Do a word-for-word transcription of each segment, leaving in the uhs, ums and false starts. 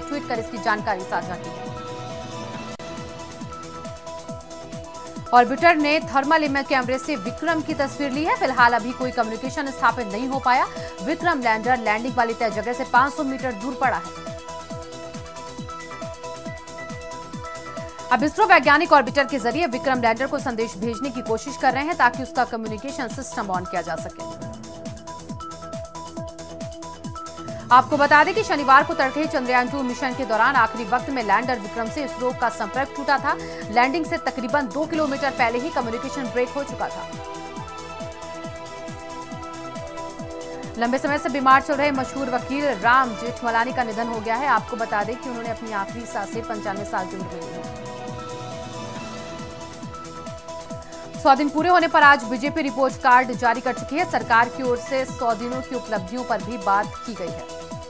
Tweet कर इसकी जानकारी साझा की है। ऑर्बिटर ने थर्मल इमेज कैमरे से विक्रम की तस्वीर ली है। फिलहाल अभी कोई कम्युनिकेशन स्थापित नहीं हो पाया। विक्रम लैंडर लैंडिंग वाली तय जगह से पाँच सौ मीटर दूर पड़ा है। अब इसरो वैज्ञानिक ऑर्बिटर के जरिए विक्रम लैंडर को संदेश भेजने की कोशिश कर रहे हैं ताकि उसका कम्युनिकेशन सिस्टम ऑन किया जा सके। आपको बता दें कि शनिवार को तड़के चंद्रयान टू मिशन के दौरान आखिरी वक्त में लैंडर विक्रम से इसरो का संपर्क टूटा था। लैंडिंग से तकरीबन दो किलोमीटर पहले ही कम्युनिकेशन ब्रेक हो चुका था। लंबे समय से बीमार चल रहे मशहूर वकील राम जेठमलानी का निधन हो गया है। आपको बता दें कि उन्होंने अपनी आखिरी सांसें पंचानवे साल की उम्र में ली है। सौ दिन पूरे होने पर आज बीजेपी रिपोर्ट कार्ड जारी कर चुकी है। सरकार की ओर से सौ दिनों की उपलब्धियों पर भी बात की गई है।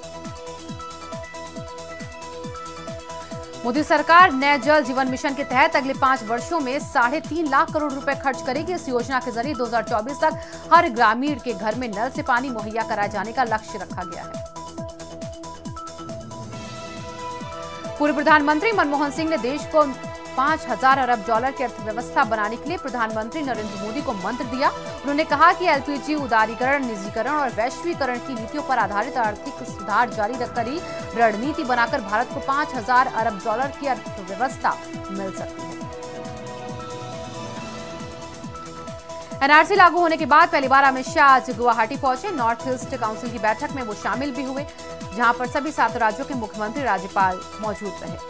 मोदी सरकार नए जल जीवन मिशन के तहत अगले पांच वर्षों में साढ़े तीन लाख करोड़ रुपए खर्च करेगी। इस योजना के जरिए दो हज़ार चौबीस तक हर ग्रामीण के घर में नल से पानी मुहैया कराए जाने का लक्ष्य रखा गया है। पूर्व प्रधानमंत्री मनमोहन सिंह ने देश को पांच हजार अरब डॉलर की अर्थव्यवस्था बनाने के लिए प्रधानमंत्री नरेंद्र मोदी को मंत्र दिया। उन्होंने कहा कि एलपीजी उदारीकरण, निजीकरण और वैश्वीकरण की नीतियों पर आधारित आर्थिक सुधार जारी रखकर ही रणनीति बनाकर भारत को पांच हजार अरब डॉलर की अर्थव्यवस्था मिल सकती है। एनआरसी लागू होने के बाद पहली बार अमित शाह आज गुवाहाटी पहुंचे। नॉर्थ ईस्ट काउंसिल की बैठक में वो शामिल भी हुए, जहां पर सभी सात राज्यों के मुख्यमंत्री, राज्यपाल मौजूद रहे।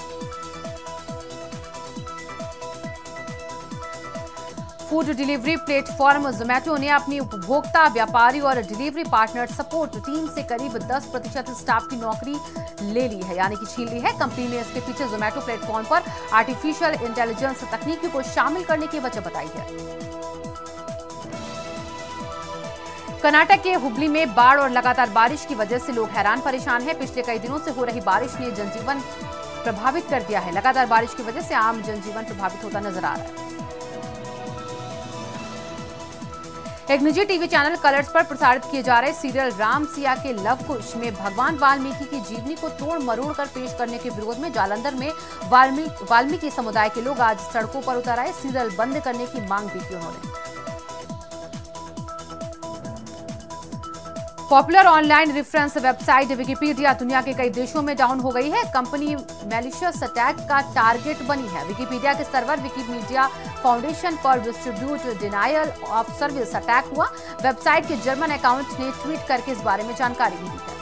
फूड डिलीवरी प्लेटफॉर्म जोमेटो ने अपनी उपभोक्ता, व्यापारी और डिलीवरी पार्टनर सपोर्ट टीम से करीब दस प्रतिशत स्टाफ की नौकरी ले ली है, यानी कि छीन ली है। कंपनी ने इसके पीछे जोमेटो प्लेटफॉर्म पर आर्टिफिशियल इंटेलिजेंस तकनीकी को शामिल करने की वजह बताई है। कर्नाटक के हुबली में बाढ़ और लगातार बारिश की वजह से लोग हैरान परेशान हैं। पिछले कई दिनों से हो रही बारिश ने जनजीवन प्रभावित कर दिया है। लगातार बारिश की वजह से आम जनजीवन प्रभावित होता नजर आ रहा है। एक निजी टीवी चैनल कलर्स पर प्रसारित किए जा रहे सीरियल राम सिया के लव कुश में भगवान वाल्मीकि की जीवनी को तोड़ मरोड़ कर पेश करने के विरोध में जालंधर में वाल्मीकि वाल्मीकि समुदाय के लोग आज सड़कों पर उतर आए। सीरियल बंद करने की मांग भी की उन्होंने। Popular online reference website Wikipedia दुनिया के कई देशों में डाउन हो गई है। कंपनी मैलिशियस अटैक का टारगेट बनी है। विकिपीडिया के सर्वर विकिमीडिया फाउंडेशन पर distribute denial of service attack हुआ। वेबसाइट के जर्मन अकाउंट ने ट्वीट करके इस बारे में जानकारी दी है।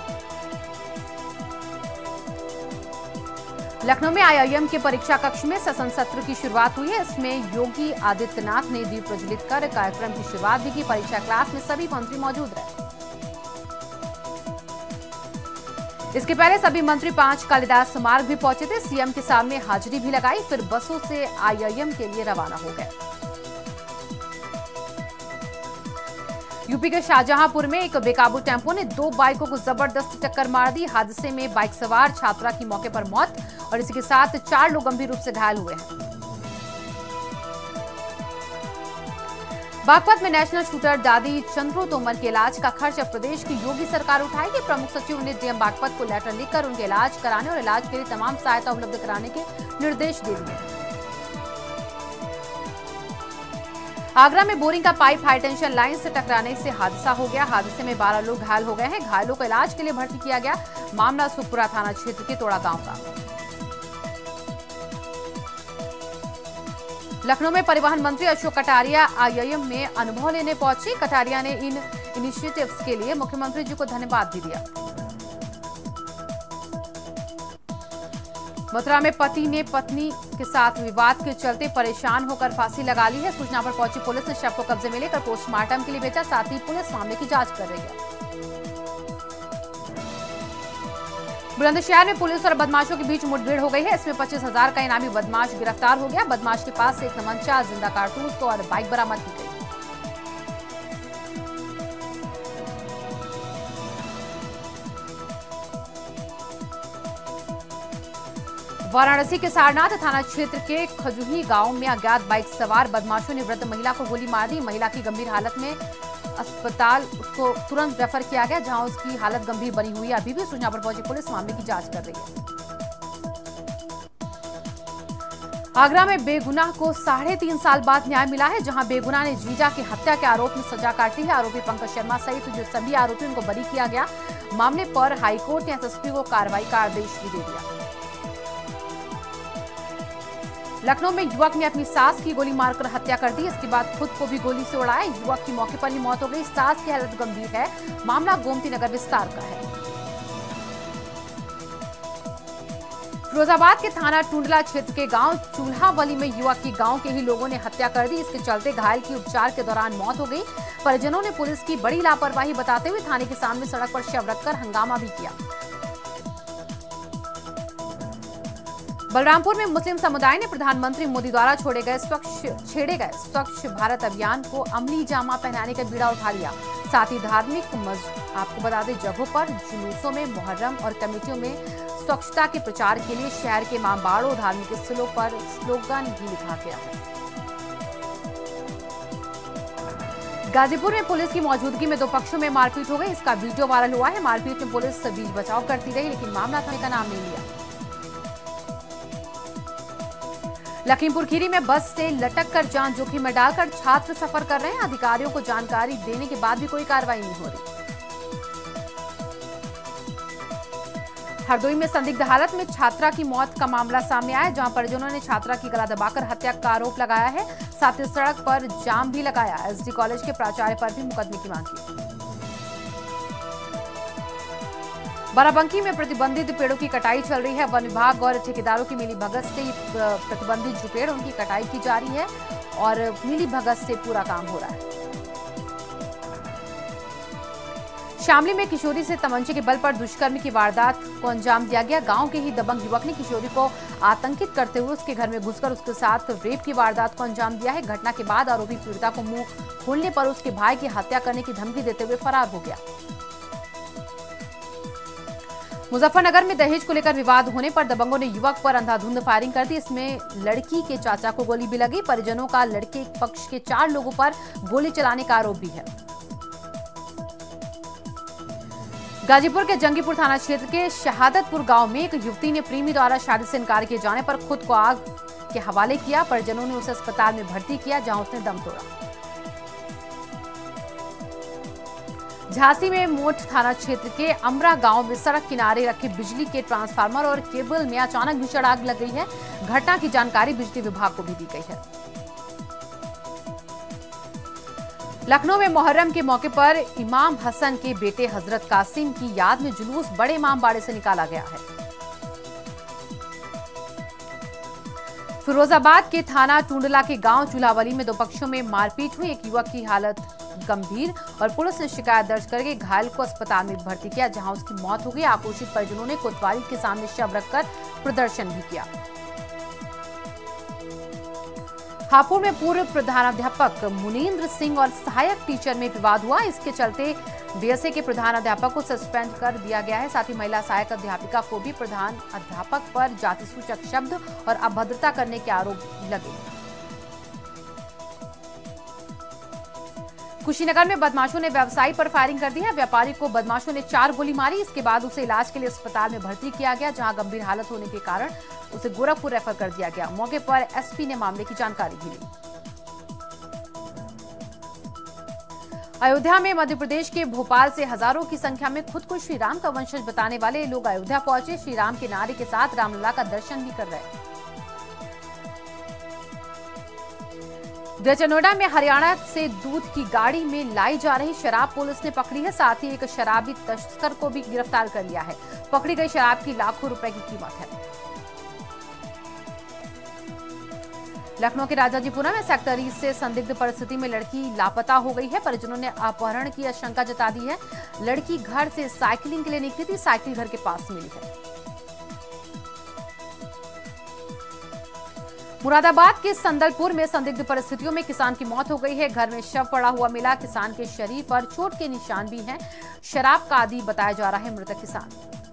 लखनऊ में आईआईएम के परीक्षा कक्ष में सत्र सत्र की शुरुआत हुई है। इसमें योगी आदित्यनाथ ने दीप प्रज्वलित कर कार्यक्रम की शुरुआत भी की। परीक्षा क्लास में सभी मंत्री मौजूद रहे। इसके पहले सभी मंत्री पांच कालिदास मार्ग भी पहुंचे थे। सीएम के सामने हाजिरी भी लगाई, फिर बसों से आईआईएम के लिए रवाना हो गए। यूपी के शाहजहांपुर में एक बेकाबू टेम्पो ने दो बाइकों को जबरदस्त टक्कर मार दी। हादसे में बाइक सवार छात्रा की मौके पर मौत और इसी के साथ चार लोग गंभीर रूप से घायल हुए हैं। बागपत में नेशनल शूटर दादी चंद्रू तोमर के इलाज का खर्च अब प्रदेश की योगी सरकार उठाएगी। प्रमुख सचिव ने डीएम बागपत को लेटर लिखकर उनके इलाज कराने और इलाज के लिए तमाम सहायता उपलब्ध कराने के निर्देश दे दिए। आगरा में बोरिंग का पाइप हाईटेंशन लाइन से टकराने से हादसा हो गया। हादसे में बारह लोग घायल हो गए हैं। घायलों को इलाज के लिए भर्ती किया गया। मामला सुखपुरा थाना क्षेत्र के तोड़ा गांव का। लखनऊ में परिवहन मंत्री अशोक कटारिया आईआईएम में अनुभव लेने पहुंचे। कटारिया ने इन इनिशिएटिव्स के लिए मुख्यमंत्री जी को धन्यवाद भी दिया। मथुरा में पति ने पत्नी के साथ विवाद के चलते परेशान होकर फांसी लगा ली है। सूचना पर पहुंची पुलिस ने शव को कब्जे में लेकर पोस्टमार्टम के लिए भेजा। साथ ही पुलिस मामले की जांच कर रही है। बुलंदशहर में पुलिस और बदमाशों के बीच मुठभेड़ हो गई है। इसमें पच्चीस हजार का इनामी बदमाश गिरफ्तार हो गया। बदमाश के पास से एक तमंचा, जिंदा कारतूस और बाइक बरामद की गई। वाराणसी के सारनाथ थाना क्षेत्र के खजुही गांव में अज्ञात बाइक सवार बदमाशों ने वृद्ध महिला को गोली मार दी। महिला की गंभीर हालत में अस्पताल उसको तुरंत रेफर किया गया, जहां उसकी हालत गंभीर बनी हुई है। अभी भी सूचना पर पहुंची पुलिस मामले की जांच कर रही है। आगरा में बेगुनाह को साढ़े तीन साल बाद न्याय मिला है, जहां बेगुनाह ने जीजा की हत्या के आरोप में सजा काटी है। आरोपी पंकज शर्मा सहित जो सभी आरोपी उनको बरी किया गया। मामले पर हाईकोर्ट ने एसएसपी को कार्रवाई का आदेश भी दे दिया। लखनऊ में युवक ने अपनी सास की गोली मारकर हत्या कर दी, इसके बाद खुद को भी गोली से उड़ाया। युवक की मौके पर ही मौत हो गई। सास की हालत गंभीर है। मामला गोमती नगर विस्तार का है। फिरोजाबाद के थाना टुंडला क्षेत्र के गांव चूल्हावली में युवक की गांव के ही लोगों ने हत्या कर दी। इसके चलते घायल की उपचार के दौरान मौत हो गई। परिजनों ने पुलिस की बड़ी लापरवाही बताते हुए थाने के सामने सड़क पर शव रखकर हंगामा भी किया। बलरामपुर में मुस्लिम समुदाय ने प्रधानमंत्री मोदी द्वारा छोड़े गए स्वच्छ छेड़े गए स्वच्छ भारत अभियान को अमली जामा पहनाने का बीड़ा उठा लिया। साथ ही धार्मिक मज आपको बता दें जगहों पर जुलूसों में मुहर्रम और कमेटियों में स्वच्छता के प्रचार के लिए शहर के इमामबाड़ों धार्मिक स्थलों पर स्लोगन भी लिखा गया है। गाजीपुर में पुलिस की मौजूदगी में दो पक्षों में मारपीट हो गई। इसका वीडियो वायरल हुआ है। मारपीट में पुलिस बीच बचाव करती रही, लेकिन मामला थाने का नाम नहीं लिया। लखीमपुर खीरी में बस से लटक कर जान जोखिम में डालकर छात्र सफर कर रहे हैं। अधिकारियों को जानकारी देने के बाद भी कोई कार्रवाई नहीं हो रही। हरदोई में संदिग्ध हालत में छात्रा की मौत का मामला सामने आया, जहां परिजनों ने छात्रा की गला दबाकर हत्या का आरोप लगाया है। साथ ही सड़क पर जाम भी लगाया। एसडी कॉलेज के प्राचार्य पर भी मुकदमे की मांग की। बाराबंकी में प्रतिबंधित पेड़ों की कटाई चल रही है। वन विभाग और ठेकेदारों की मिली भगत से प्रतिबंधित जो पेड़ उनकी कटाई की जा रही है और मिली भगत से पूरा काम हो रहा है। शामली में किशोरी से तमंचे के बल पर दुष्कर्म की वारदात को अंजाम दिया गया। गांव के ही दबंग युवक ने किशोरी को आतंकित करते हुए उसके घर में घुसकर उसके साथ रेप की वारदात को अंजाम दिया है। घटना के बाद आरोपी पीड़िता को मुंह खोलने पर उसके भाई की हत्या करने की धमकी देते हुए फरार हो गया। मुजफ्फरनगर में दहेज को लेकर विवाद होने पर दबंगों ने युवक पर अंधाधुंध फायरिंग कर दी। इसमें लड़की के चाचा को गोली भी लगी। परिजनों का लड़के पक्ष के चार लोगों पर गोली चलाने का आरोप भी है। गाजीपुर के जंगीपुर थाना क्षेत्र के शहादतपुर गांव में एक युवती ने प्रेमी द्वारा शादी से इनकार किए जाने पर खुद को आग के हवाले किया। परिजनों ने उसे अस्पताल में भर्ती किया, जहां उसने दम तोड़ा। झांसी में मोट थाना क्षेत्र के अमरा गांव में सड़क किनारे रखे बिजली के ट्रांसफार्मर और केबल में अचानक भीषण आग लग गई है। घटना की जानकारी बिजली विभाग को भी दी गई है। लखनऊ में मुहर्रम के मौके पर इमाम हसन के बेटे हजरत कासिम की याद में जुलूस बड़े इमामबाड़े से निकाला गया है। फिरोजाबाद के थाना टुंडला के गांव चूल्हावली में दो पक्षों में मारपीट हुई। एक युवक की हालत गंभीर और पुलिस ने शिकायत दर्ज करके घायल को अस्पताल में भर्ती किया, जहां उसकी मौत हो गई। आक्रोशित परिजनों ने कोतवाली के सामने शव रखकर प्रदर्शन भी किया। हापुड़ में पूर्व प्रधानाध्यापक मुनीन्द्र सिंह और सहायक टीचर में विवाद हुआ। इसके चलते बीएसए के प्रधान अध्यापक को सस्पेंड कर दिया गया है। साथ ही महिला सहायक अध्यापिका को भी प्रधान अध्यापक पर जाति सूचक शब्द और अभद्रता करने के आरोप लगे। कुशीनगर में बदमाशों ने व्यवसायी पर फायरिंग कर दी है। व्यापारी को बदमाशों ने चार गोली मारी। इसके बाद उसे इलाज के लिए अस्पताल में भर्ती किया गया, जहां गंभीर हालत होने के कारण उसे गोरखपुर रेफर कर दिया गया। मौके पर एसपी ने मामले की जानकारी भी ली। अयोध्या में मध्य प्रदेश के भोपाल से हजारों की संख्या में खुद को श्री राम का वंशज बताने वाले लोग अयोध्या पहुंचे। श्री राम के नारे के साथ रामलला का दर्शन भी कर रहे हैं। ग्रेटर नोएडा में हरियाणा से दूध की गाड़ी में लाई जा रही शराब पुलिस ने पकड़ी है। साथ ही एक शराबी तस्कर को भी गिरफ्तार कर लिया है। पकड़ी गई शराब की लाखों रुपए की कीमत है। लखनऊ के राजाजीपुरा में सेक्टर ईस्ट से संदिग्ध परिस्थिति में लड़की लापता हो गई है। परिजनों ने अपहरण की आशंका जता दी है। लड़की घर से साइकिलिंग के लिए निकली थी। साइकिल घर के पास मिली है। मुरादाबाद के संदलपुर में संदिग्ध परिस्थितियों में किसान की मौत हो गई है। घर में शव पड़ा हुआ मिला। किसान के शरीर पर चोट के निशान भी हैं। शराब का आदी बताया जा रहा है मृतक किसान।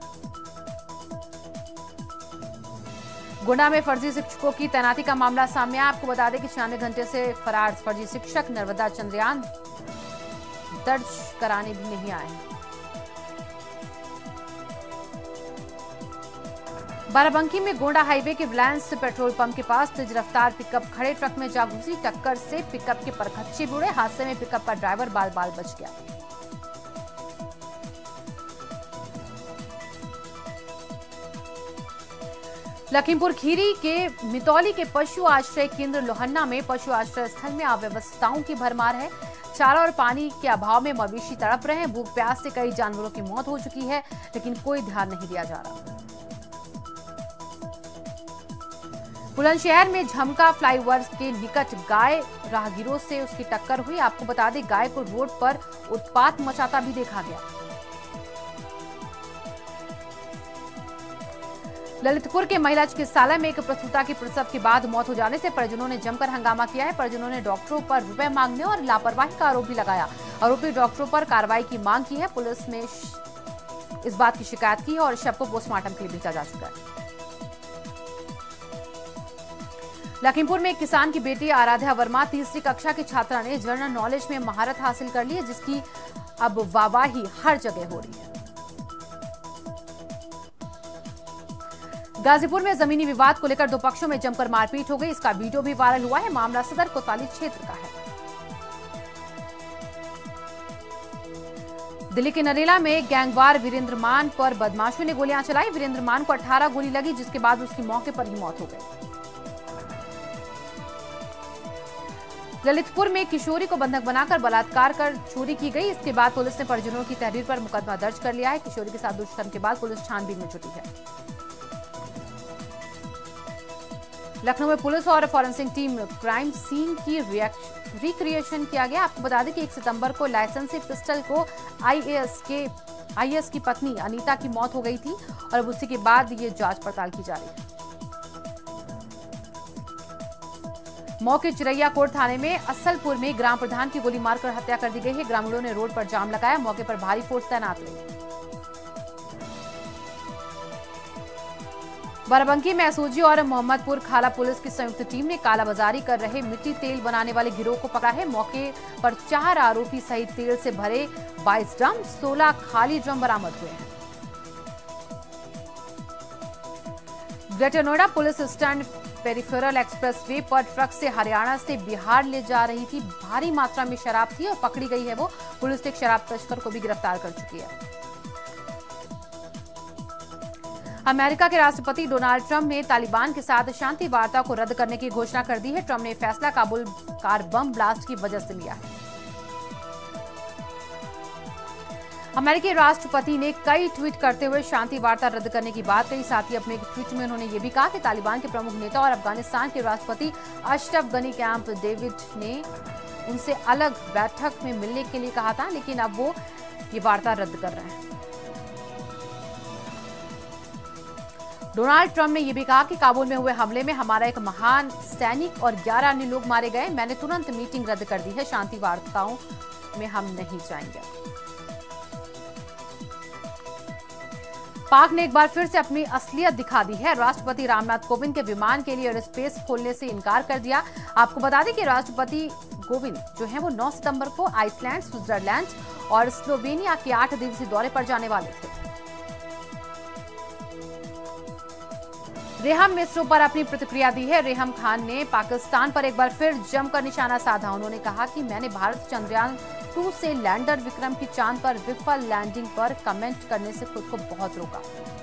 गोंडा में फर्जी शिक्षकों की तैनाती का मामला सामने आया। आपको बता दें कि छियानवे घंटे से फरार फर्जी शिक्षक नर्मदा चंद्रयान दर्ज कराने भी नहीं आए हैं। बाराबंकी में गोंडा हाईवे के रिलायंस पेट्रोल पंप के पास तेज रफ्तार पिकअप खड़े ट्रक में जा घुसी। टक्कर से पिकअप के परखच्चे भी उड़े। हादसे में पिकअप का ड्राइवर बाल बाल बच गया। लखीमपुर खीरी के मितौली के पशु आश्रय केंद्र लोहन्ना में पशु आश्रय स्थल में अव्यवस्थाओं की भरमार है। चारा और पानी के अभाव में मवेशी तड़प रहे हैं। भूख प्यास से कई जानवरों की मौत हो चुकी है, लेकिन कोई ध्यान नहीं दिया जा रहा। बुलंदशहर में झमका फ्लाईओवर के निकट गाय राहगीरों से उसकी टक्कर हुई। आपको बता दें, गाय को रोड पर उत्पात मचाता भी देखा गया। ललितपुर के महिला चिकित्सालय में एक प्रसूता की प्रसव के बाद मौत हो जाने से परिजनों ने जमकर हंगामा किया है। परिजनों ने डॉक्टरों पर रुपए मांगने और लापरवाही का आरोप भी लगाया। आरोपी डॉक्टरों पर कार्रवाई की मांग की है। पुलिस ने इस बात की शिकायत की है और शव को पोस्टमार्टम के लिए भेजा जा चुका है। लखीमपुर में एक किसान की बेटी आराध्या वर्मा तीसरी कक्षा की छात्रा ने जनरल नॉलेज में महारत हासिल कर ली है, जिसकी अब वाहवाही हर जगह हो रही है। गाजीपुर में जमीनी विवाद को लेकर दो पक्षों में जमकर मारपीट हो गई। इसका वीडियो भी वायरल हुआ है। मामला सदर कोतवाली क्षेत्र का है। दिल्ली के नरेला में गैंगवार वीरेंद्र मान पर बदमाशों ने गोलियां चलाई। वीरेंद्र मान को अठारह गोली लगी, जिसके बाद उसकी मौके पर ही मौत हो गई। ललितपुर में किशोरी को बंधक बनाकर बलात्कार कर चोरी की गई। इसके बाद पुलिस ने परिजनों की तहरीर पर मुकदमा दर्ज कर लिया है। किशोरी के साथ दुष्कर्म के बाद पुलिस छानबीन में जुटी है। लखनऊ में पुलिस और फॉरेंसिक टीम क्राइम सीन की रिक्रिएशन किया गया। आपको बता दें कि एक सितंबर को लाइसेंसी पिस्टल को आईएएस के आईएएस की पत्नी अनीता की मौत हो गई थी और अब उसी के बाद ये जांच पड़ताल की जा रही है। मौके चिरैया कोट थाने में असलपुर में ग्राम प्रधान की गोली मारकर हत्या कर दी गई है। ग्रामीणों ने रोड पर जाम लगाया। मौके पर भारी फोर्स तैनात रही। बाराबंकी में एसओजी और मोहम्मदपुर खाला पुलिस की संयुक्त टीम ने कालाबाजारी कर रहे मिट्टी तेल बनाने वाले गिरोह को पकड़ा है। मौके पर चार आरोपी सहित तेल से भरे बाईस ड्रम, सोलह खाली ड्रम बरामद हुए हैं। Greater Noida police stand peripheral expressway पर ट्रक से हरियाणा से बिहार ले जा रही थी। भारी मात्रा में शराब थी और पकड़ी गई है वो। पुलिस ने एक शराब तस्कर को भी गिरफ्तार कर चुकी है। अमेरिका के राष्ट्रपति डोनाल्ड ट्रंप ने तालिबान के साथ शांति वार्ता को रद्द करने की घोषणा कर दी है। ट्रंप ने फैसला काबुल कार बम ब्लास्ट की वजह से लिया है। अमेरिकी राष्ट्रपति ने कई ट्वीट करते हुए शांति वार्ता रद्द करने की बात कही। साथ ही अपने एक ट्वीट में उन्होंने ये भी कहा कि तालिबान के प्रमुख नेता और अफगानिस्तान के राष्ट्रपति अशरफ गनी कैंप डेविड ने उनसे अलग बैठक में मिलने के लिए कहा था, लेकिन अब वो ये वार्ता रद्द कर रहे हैं। डोनाल्ड ट्रंप ने यह भी कहा कि काबुल में हुए हमले में हमारा एक महान सैनिक और ग्यारह अन्य लोग मारे गए। मैंने तुरंत मीटिंग रद्द कर दी है। शांति वार्ताओं में हम नहीं जाएंगे। पाक ने एक बार फिर से अपनी असलियत दिखा दी है। राष्ट्रपति रामनाथ कोविंद के विमान के लिए एयरस्पेस खोलने से इनकार कर दिया। आपको बता दें कि राष्ट्रपति कोविंद जो है वो नौ सितंबर को आइसलैंड, स्विट्जरलैंड और स्लोवेनिया के आठ दिवसीय दौरे पर जाने वाले थे। रेहम मिस्रो पर अपनी प्रतिक्रिया दी है। रेहम खान ने पाकिस्तान पर एक बार फिर जमकर निशाना साधा। उन्होंने कहा कि मैंने भारत चंद्रयान टू से लैंडर विक्रम की चांद पर विफल लैंडिंग पर कमेंट करने से खुद को बहुत रोका।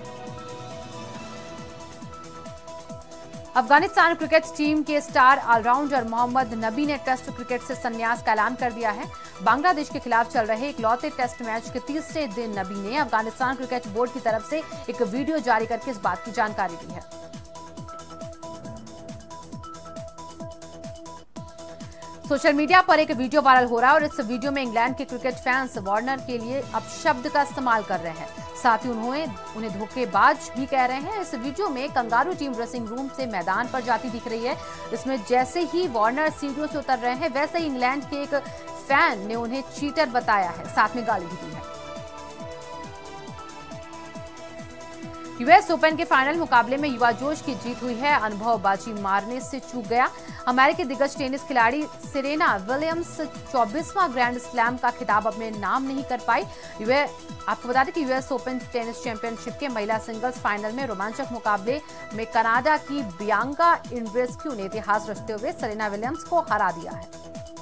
अफगानिस्तान क्रिकेट टीम के स्टार ऑलराउंडर मोहम्मद नबी ने टेस्ट क्रिकेट से संन्यास का ऐलान कर दिया है। बांग्लादेश के खिलाफ चल रहे इकलौते टेस्ट मैच के तीसरे दिन नबी ने अफगानिस्तान क्रिकेट बोर्ड की तरफ से एक वीडियो जारी करके इस बात की जानकारी दी है। सोशल मीडिया पर एक वीडियो वायरल हो रहा है और इस वीडियो में इंग्लैंड के क्रिकेट फैंस वार्नर के लिए अपशब्द का इस्तेमाल कर रहे हैं। साथ ही उन्होंने उन्हें धोखेबाज भी कह रहे हैं। इस वीडियो में कंगारू टीम ड्रेसिंग रूम से मैदान पर जाती दिख रही है। इसमें जैसे ही वार्नर सीढ़ियों से उतर रहे हैं, वैसे ही इंग्लैंड के एक फैन ने उन्हें चीटर बताया है, साथ में गाली भी दी है। यूएस ओपन के फाइनल मुकाबले में युवा जोश की जीत हुई है। अनुभव बाजी मारने से चूक गया। अमेरिकी दिग्गज टेनिस खिलाड़ी सेरेना विलियम्स चौबीसवां ग्रैंड स्लैम का खिताब अपने नाम नहीं कर पाई। आपको बता दें कि यूएस ओपन टेनिस चैंपियनशिप के महिला सिंगल्स फाइनल में रोमांचक मुकाबले में कनाडा की बियांका एंड्रेस्क्यू ने इतिहास रचते हुए सेरेना विलियम्स को हरा दिया है।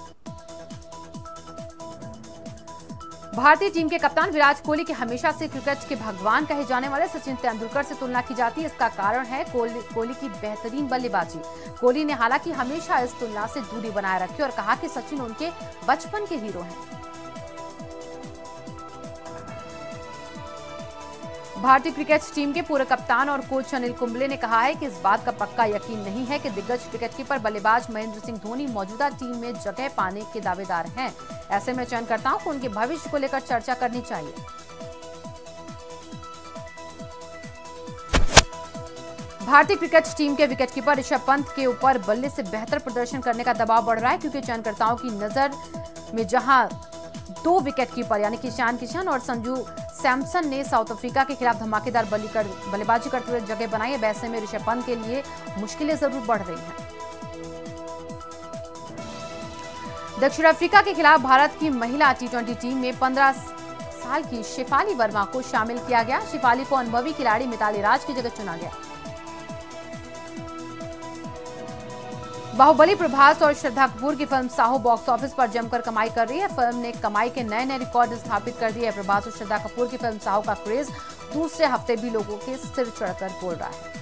भारतीय टीम के कप्तान विराट कोहली के हमेशा से क्रिकेट के भगवान कहे जाने वाले सचिन तेंदुलकर से तुलना की जाती है। इसका कारण है कोहली की बेहतरीन बल्लेबाजी। कोहली ने हालांकि हमेशा इस तुलना से दूरी बनाए रखी और कहा कि सचिन उनके बचपन के हीरो हैं। भारतीय क्रिकेट टीम के पूर्व कप्तान और कोच अनिल कुंबले ने कहा है कि इस बात का पक्का यकीन नहीं है कि दिग्गज क्रिकेटकीपर बल्लेबाज महेंद्र सिंह धोनी मौजूदा टीम में जगह पाने के दावेदार हैं। ऐसे में चयनकर्ताओं को उनके भविष्य को लेकर चर्चा करनी चाहिए। भारतीय क्रिकेट टीम के विकेटकीपर ऋषभ पंत के ऊपर बल्ले से बेहतर प्रदर्शन करने का दबाव बढ़ रहा है, क्योंकि चयनकर्ताओं की नजर में जहां दो विकेटकीपर यानी कि ईशान किशन और संजू सैमसन ने साउथ अफ्रीका के खिलाफ धमाकेदार बल्लेबाजी करते हुए जगह बनाई है, वैसे में ऋषभ पंत के लिए मुश्किलें जरूर बढ़ रही हैं। दक्षिण अफ्रीका के खिलाफ भारत की महिला टी ट्वेंटी टीम में पंद्रह साल की शेफाली वर्मा को शामिल किया गया। शेफाली को अनुभवी खिलाड़ी मिताली राज की जगह चुना गया। बाहुबली प्रभास और श्रद्धा कपूर की फिल्म साहो बॉक्स ऑफिस पर जमकर कमाई कर रही है। फिल्म ने कमाई के नए नए रिकॉर्ड स्थापित कर दिए हैं। प्रभास और श्रद्धा कपूर की फिल्म साहो का क्रेज दूसरे हफ्ते भी लोगों के सिर चढ़कर बोल रहा है।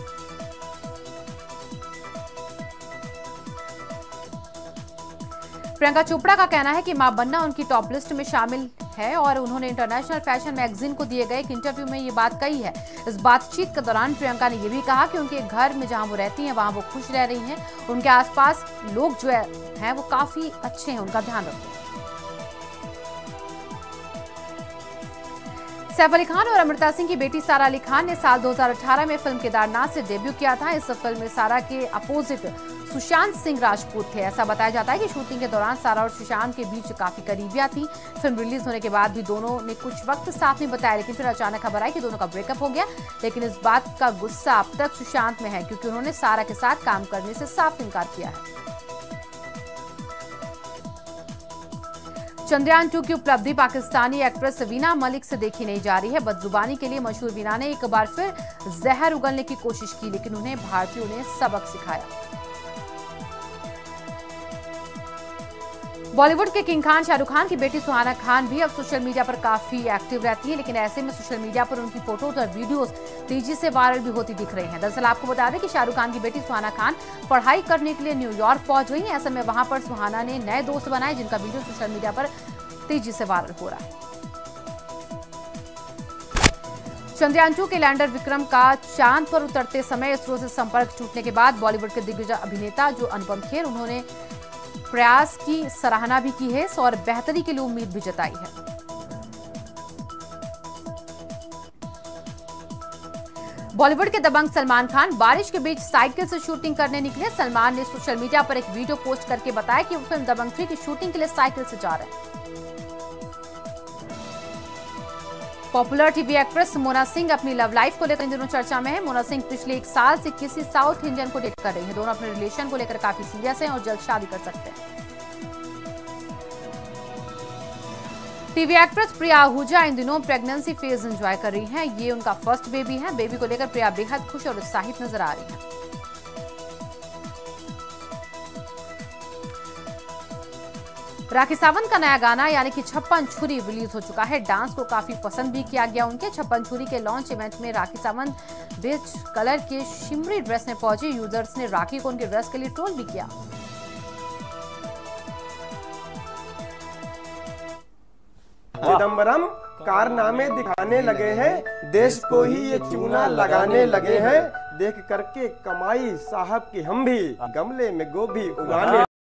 प्रियंका चोपड़ा का कहना है कि मां बनना उनकी टॉप लिस्ट में शामिल है और उन्होंने इंटरनेशनल फैशन मैगजीन को दिए गए एक इंटरव्यू में ये बात कही है। इस बातचीत के दौरान प्रियंका ने यह भी कहा कि उनके घर में जहां वो रहती हैं वहां वो खुश रह रही हैं। उनके आसपास लोग जो हैं वो काफी अच्छे हैं, उनका ध्यान रखते हैं। सैफ अली खान और अमृता सिंह की बेटी सारा अली खान ने साल दो हज़ार अठारह में फिल्म केदारनाथ से डेब्यू किया था। इस फिल्म में सारा के अपोजिट सुशांत सिंह राजपूत थे। ऐसा बताया जाता है कि शूटिंग के दौरान सारा और सुशांत के बीच काफी करीबियां थी। फिल्म रिलीज होने के बाद भी दोनों ने कुछ वक्त साथ में बताया, लेकिन फिर अचानक खबर आई कि दोनों का ब्रेकअप हो गया। लेकिन इस बात का गुस्सा अब तक सुशांत में है, क्योंकि उन्होंने सारा के साथ काम करने से साफ इनकार किया है। चंद्रयान टू की उपलब्धि पाकिस्तानी एक्ट्रेस वीना मलिक से देखी नहीं जा रही है। बदजुबानी के लिए मशहूर वीना ने एक बार फिर जहर उगलने की कोशिश की, लेकिन उन्हें भारतीयों ने सबक सिखाया। बॉलीवुड के किंग खान शाहरुख खान की बेटी सुहाना खान भी अब सोशल मीडिया पर काफी एक्टिव रहती है, लेकिन ऐसे में सोशल मीडिया पर उनकी फोटोज और वीडियोस तेजी से वायरल भी होती दिख रही हैं। दरअसल आपको बता दें कि शाहरुख खान की बेटी सुहाना खान पढ़ाई करने के लिए न्यूयॉर्क पहुंच गई है। ऐसे में वहां पर सुहाना ने नए दोस्त बनाए, जिनका वीडियो सोशल मीडिया पर तेजी से वायरल हो रहा है। चंद्रयान टू के लैंडर विक्रम का चांद पर उतरते समय इसरो से संपर्क टूटने के बाद बॉलीवुड के दिग्गज अभिनेता जो अनुपम खेर, उन्होंने प्रयास की सराहना भी की है और बेहतरी के लिए उम्मीद भी जताई है। बॉलीवुड के दबंग सलमान खान बारिश के बीच साइकिल से शूटिंग करने निकले। सलमान ने सोशल मीडिया पर एक वीडियो पोस्ट करके बताया कि वो फिल्म दबंग थ्री की शूटिंग के लिए साइकिल से जा रहे हैं। Popular TV actress Mona Singh अपनी लव लाइफ को लेकर इन दिनों चर्चा में है। मोना सिंह पिछले एक साल से किसी साउथ इंडियन को डेट कर रही हैं। दोनों अपने रिलेशन को लेकर काफी सीरियस हैं और जल्द शादी कर सकते हैं। टीवी एक्ट्रेस प्रिया आहूजा इन दिनों प्रेगनेंसी फेज एंजॉय कर रही हैं। ये उनका फर्स्ट बेबी है। बेबी को लेकर प्रिया बेहद खुश और उत्साहित नजर आ रही है। राखी सावंत का नया गाना यानी कि छप्पन छुरी रिलीज हो चुका है। डांस को काफी पसंद भी किया गया उनके। छप्पन छुरी के लॉन्च इवेंट में राखी सावंत बेज कलर के शिमरी ड्रेस में पहुंचे। यूजर्स ने राखी को उनके ड्रेस के लिए ट्रोल भी किया। चिदम्बरम कारनामे दिखाने लगे हैं, देश को ही ये चूना लगाने लगे हैं। देख करके कमाई साहब की हम भी गमले में गोभी उगाने